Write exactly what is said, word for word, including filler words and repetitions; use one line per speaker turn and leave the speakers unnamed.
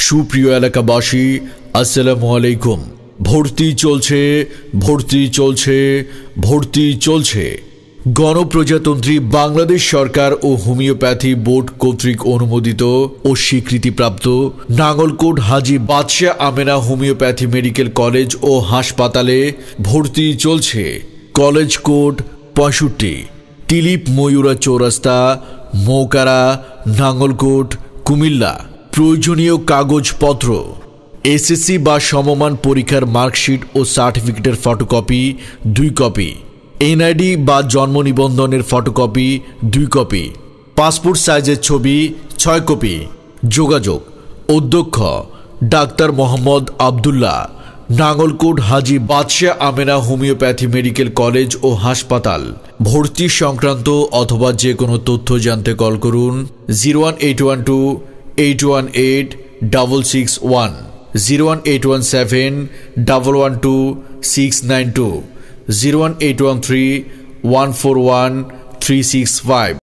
সুপ্রিয় এলাকাবাসী, আসসালামু আলাইকুম। ভর্তি চলছে ভর্তি চলছে ভর্তি চলছে গণপ্রজাতন্ত্রী বাংলাদেশ সরকার ও হোমিওপ্যাথি বোর্ড কর্তৃক অনুমোদিত ও স্বীকৃতিপ্রাপ্ত Nangalkot Haji Badshah Amena homeopathy medical college ও হাসপাতালে ভর্তি চলছে। কলেজ কোড পঁয়ষট্টি, টিলিপ ময়ূরা চৌরাস্তা, মৌকারা, নাঙ্গলকোট, কুমিল্লা। প্রয়োজনীয় কাগজপত্র: এসএসসি বা সমমান পরীক্ষার মার্কশিট ও সার্টিফিকেটের ফটোকপি দুই কপি, এনআইডি বা জন্ম নিবন্ধনের ফটোকপি দুই কপি, পাসপোর্ট সাইজের ছবি ছয় কপি। যোগাযোগ: অধ্যক্ষ doctor Mohammad Abdullah, Nangalkot Haji Badshah Amena homeopathy medical college ও হাসপাতাল। ভর্তি সংক্রান্ত অথবা যে কোনো তথ্য জানতে কল করুন zero one eight one two eight one eight double six one, zero one eight one seven double one two six nine two, zero one eight one three one four one three six five.